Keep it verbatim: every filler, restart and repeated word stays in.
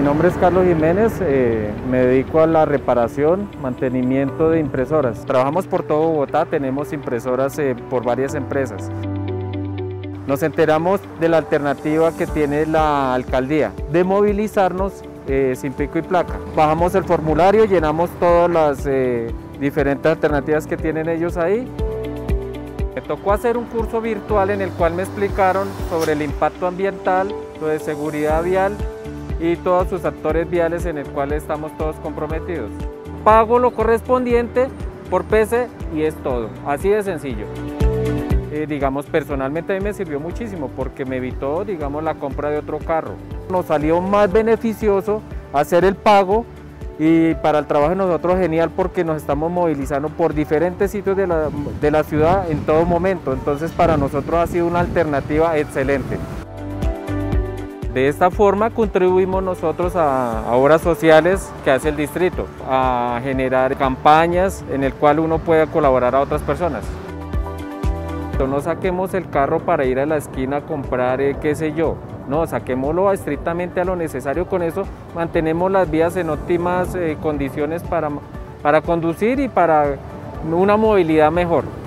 nombre es Carlos Jiménez, eh, me dedico a la reparación, mantenimiento de impresoras. Trabajamos por todo Bogotá, tenemos impresoras eh, por varias empresas. Nos enteramos de la alternativa que tiene la alcaldía de movilizarnos eh, sin pico y placa. Bajamos el formulario, llenamos todas las eh, diferentes alternativas que tienen ellos ahí. Me tocó hacer un curso virtual en el cual me explicaron sobre el impacto ambiental, lo de seguridad vial y todos sus actores viales en el cual estamos todos comprometidos. Pago lo correspondiente por P C y es todo, así de sencillo. Eh, digamos, personalmente a mí me sirvió muchísimo porque me evitó, digamos, la compra de otro carro. Nos salió más beneficioso hacer el pago y para el trabajo de nosotros genial porque nos estamos movilizando por diferentes sitios de la, de la ciudad en todo momento. Entonces para nosotros ha sido una alternativa excelente. De esta forma contribuimos nosotros a, a obras sociales que hace el distrito, a generar campañas en el cual uno pueda colaborar a otras personas. No saquemos el carro para ir a la esquina a comprar, eh, qué sé yo, no, saquémoslo estrictamente a lo necesario. Con eso mantenemos las vías en óptimas eh, condiciones para, para conducir y para una movilidad mejor.